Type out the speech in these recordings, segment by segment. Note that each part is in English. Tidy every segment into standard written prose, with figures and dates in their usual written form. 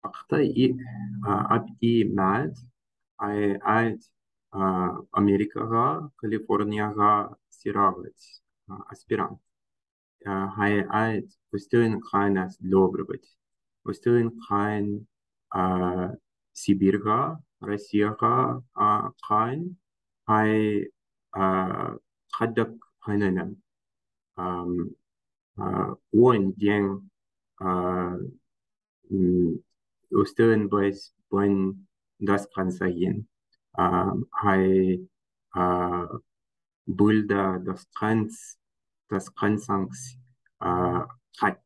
Xitoy abdi mad ayt Amerikaga, Kaliforniyaga сировать аспирант. Ayt Western Khanas добрый быть. Western Khan Сибирьга, Россияга Khan خدك هننا وين دين Western boys when das kann sein. Hai Bilder das Kansangs hat.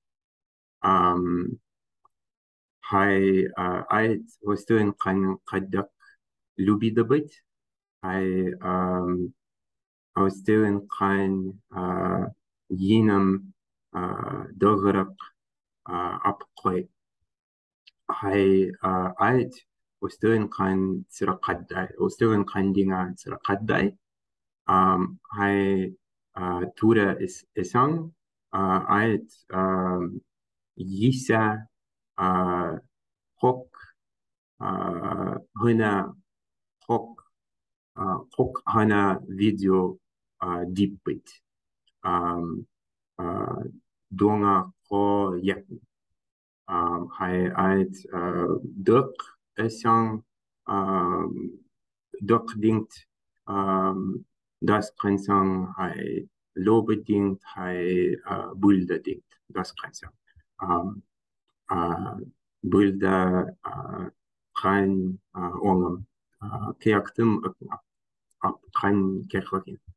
Hai alt Western kann kadak lubidabit. Hai Western kann jenem dograk abqoy. Hai alt Western kann sirakadai. Western kann dinga sirakadai. Hai Tura is isang alt Yisa Hok Hana Hok Hana video deep bit. Donga ko yak. Hai alt Duk isang Duk dingt das Kansang hai Lobe dingt hai Bulda dingt das Kansang. Bulda kan ongam keyaktım kan kerlakin.